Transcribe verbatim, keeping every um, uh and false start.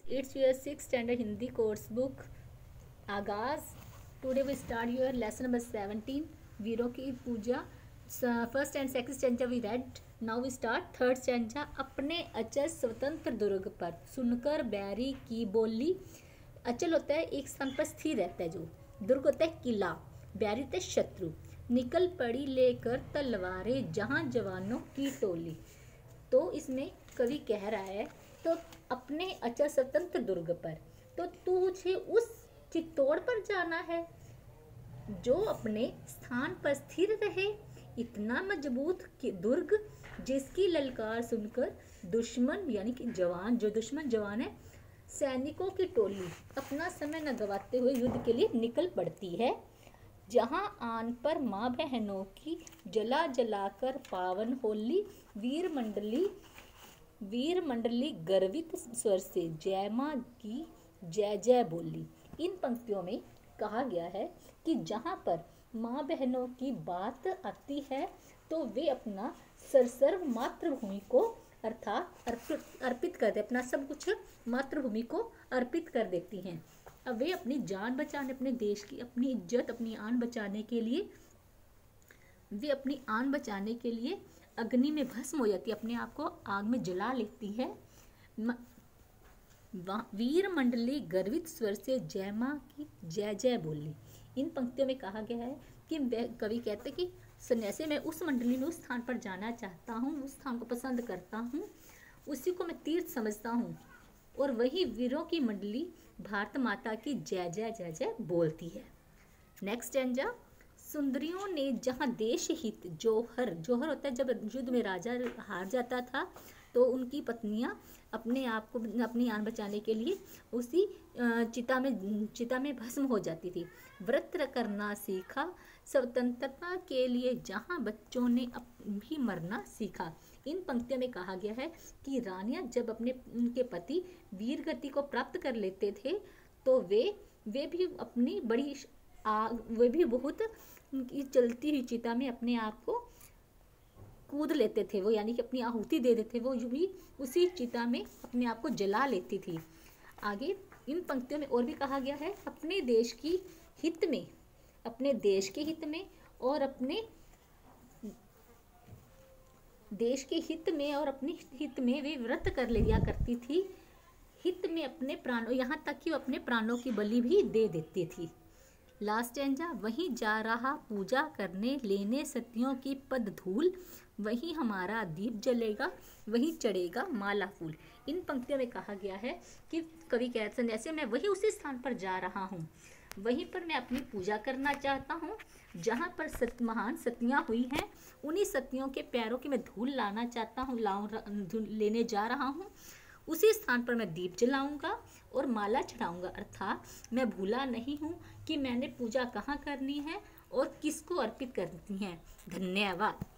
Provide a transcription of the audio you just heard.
It's your sixth standard Hindi course book. आगाज. Today we start your lesson number seventeen. वीरों की पूजा. First and second stanza we read. Now we start third stanza. अपने अचल स्वतंत्र दुर्ग पर सुनकर बैरी की बोली. अचल होता है एक स्थान पर स्थिर रहता है, जो दुर्ग होता है किला, बैरी होता है शत्रु. निकल पड़ी लेकर तलवारें जहां जवानों की टोली. तो इसमें कवि कह रहा है तो अपने अचल स्वतंत्र दुर्ग पर, तो तुझे उस चित्तौड़ पर जाना है जो अपने स्थान पर स्थिर रहे, इतना मजबूत कि दुर्ग जिसकी ललकार सुनकर दुश्मन यानी कि जवान, जो दुश्मन जवान है, सैनिकों की टोली अपना समय न गवाते हुए युद्ध के लिए निकल पड़ती है. जहां आन पर माँ बहनों की जला जलाकर पावन होली, वीर मंडली वीर मंडली गर्वित स्वर से जय माँ की जय जय बोली. इन पंक्तियों में कहा गया है कि जहाँ पर माँ बहनों की बात आती है तो वे अपना सर्वस्व मातृभूमि को अर्थात अर्पित अर्पित कर दे, अपना सब कुछ मातृभूमि को अर्पित कर देती हैं. अब वे अपनी जान बचाने, अपने देश की, अपनी इज्जत, अपनी आन बचाने के लिए वे अपनी आन बचाने के लिए अग्नि में भस्म हो जाती है, अपने आप को आग में जला लेती है. वीर मंडली गर्वित स्वर से जय माँ की जय जय बोली. इन पंक्तियों में कहा गया है कि कवि कहते कि सन्यासी मैं उस मंडली में उस स्थान पर जाना चाहता हूँ, उस स्थान को पसंद करता हूँ, उसी को मैं तीर्थ समझता हूँ, और वही वीरों की मंडली भारत माता की जय जय जय जय बोलती है. Next stanza. सुंदरियों ने जहाँ देश हित जोहर, जोहर होता है जब युद्ध में राजा हार जाता था तो उनकी पत्नियां अपने आप को, अपनी जान बचाने के लिए उसी चिता में चिता में भस्म हो जाती थी. व्रत करना सीखा स्वतंत्रता के लिए जहाँ बच्चों ने भी मरना सीखा. इन पंक्तियों में कहा गया है कि रानियां जब अपने उनके पति वीर गति को प्राप्त कर लेते थे तो वे वे भी अपनी बड़ी आग, वे भी बहुत उनकी चलती हुई चिता में अपने आप को कूद लेते थे, वो यानी कि अपनी आहुति दे देते, वो भी उसी चिता में अपने आप को जला लेती थी. आगे इन पंक्तियों में और भी कहा गया है अपने देश की हित में, अपने देश के हित में और अपने देश के हित में और अपने हित में वे व्रत कर लिया करती थी. हित में अपने प्राणों, यहाँ तक कि वो अपने प्राणों की बलि भी दे देती थी. लास्ट एंजा. वहीं जा रहा पूजा करने लेने सतियों की पद धूल, वहीं हमारा दीप जलेगा वहीं चढ़ेगा माला फूल. इन पंक्तियों में कहा गया है कि कवि कहते हैं जैसे मैं वही उसी स्थान पर जा रहा हूँ, वहीं पर मैं अपनी पूजा करना चाहता हूँ जहाँ पर सत महान सतियाँ हुई हैं, उन्हीं सतियों के पैरों की मैं धूल लाना चाहता हूँ, लाऊं लेने जा रहा हूँ. उसी स्थान पर मैं दीप जलाऊंगा और माला चढ़ाऊंगा, अर्थात मैं भूला नहीं हूँ कि मैंने पूजा कहाँ करनी है और किसको अर्पित करनी है. धन्यवाद.